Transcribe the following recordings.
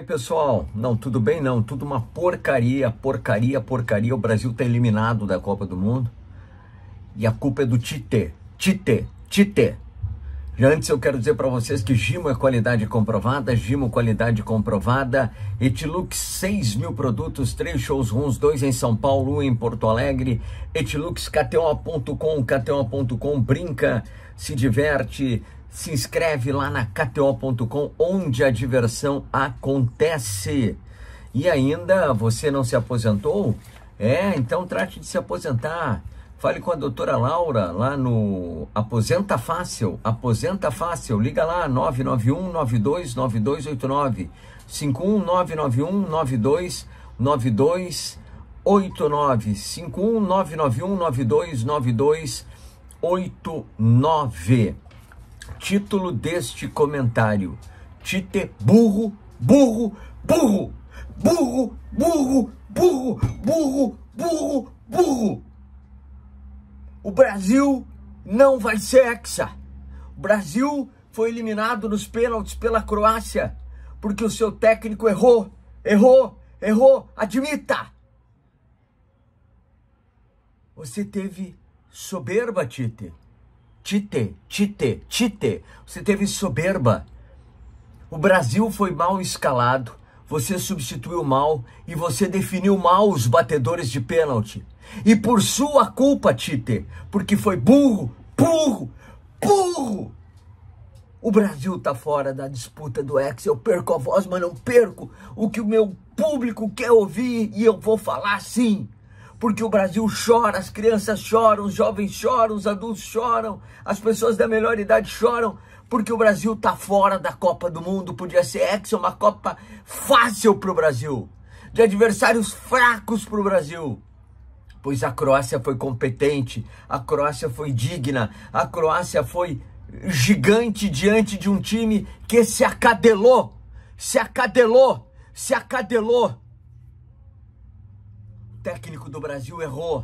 aí, pessoal? Não, tudo bem não, tudo uma porcaria. O Brasil tá eliminado da Copa do Mundo e a culpa é do Tite. Antes eu quero dizer para vocês que Gimo é qualidade comprovada, Etilux 6.000 produtos, 3 showrooms, 2 em São Paulo, 1 em Porto Alegre, Etilux, KTO.com, brinca, se diverte, se inscreve lá na KTO.com, onde a diversão acontece. E ainda, você não se aposentou? Então trate de se aposentar. Fale com a doutora Laura, lá no Aposenta Fácil, liga lá, 991-929289, 51991-929289, 51991-929289. Título deste comentário: Tite burro. O Brasil não vai ser hexa. O Brasil foi eliminado nos pênaltis pela Croácia porque o seu técnico errou. Admita. Você teve soberba, Tite. Você teve soberba. O Brasil foi mal escalado. Você substituiu mal e você definiu mal os batedores de pênalti. E por sua culpa, Tite, porque foi burro. O Brasil tá fora da disputa do Hexa. Eu perco a voz, mas não perco o que o meu público quer ouvir, e eu vou falar sim. Porque o Brasil chora, as crianças choram, os jovens choram, os adultos choram, as pessoas da melhor idade choram, porque o Brasil tá fora da Copa do Mundo. Podia ser Hexa, uma Copa fácil pro Brasil, de adversários fracos pro Brasil. Pois a Croácia foi competente, a Croácia foi digna, a Croácia foi gigante diante de um time que se acadelou. O técnico do Brasil errou.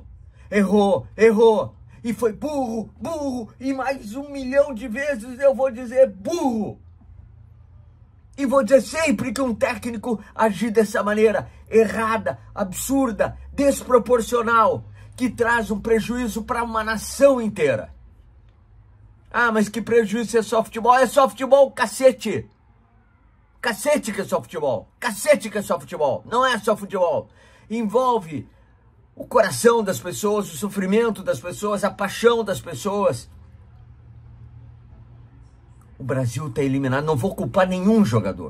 E foi burro, e mais 1 milhão de vezes eu vou dizer burro. E vou dizer sempre que um técnico agir dessa maneira errada, absurda, desproporcional, que traz um prejuízo para uma nação inteira. Ah, mas que prejuízo é só futebol? É só futebol, cacete! Cacete que é só futebol! Não é só futebol. Envolve o coração das pessoas, o sofrimento das pessoas, a paixão das pessoas. O Brasil está eliminado. Não vou culpar nenhum jogador.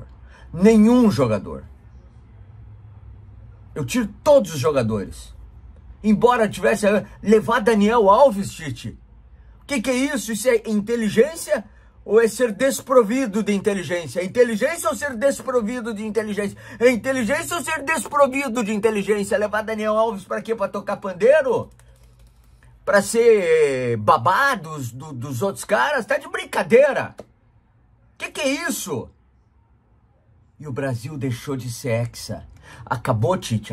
Eu tiro todos os jogadores. Embora tivesse levado Daniel Alves, Tite. O que é isso? Isso é inteligência ou é ser desprovido de inteligência? É inteligência ou ser desprovido de inteligência? É inteligência ou ser desprovido de inteligência? Levar Daniel Alves para quê? Para tocar pandeiro? Para ser babados dos outros caras? Tá de brincadeira. Que é isso? E o Brasil deixou de ser hexa. Acabou, Tite.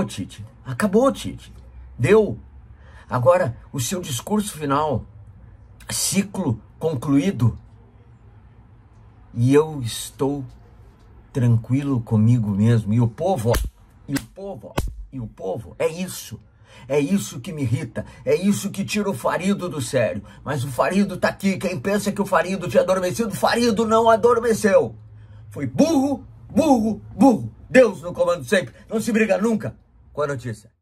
Deu. Agora, o seu discurso final, ciclo concluído. E eu estou tranquilo comigo mesmo. E o povo, é isso. É isso que me irrita, é isso que tira o Farido do sério. Mas o Farido tá aqui, quem pensa que o Farido tinha adormecido, o Farido não adormeceu. Foi burro. Deus no comando sempre, não se briga nunca com a notícia.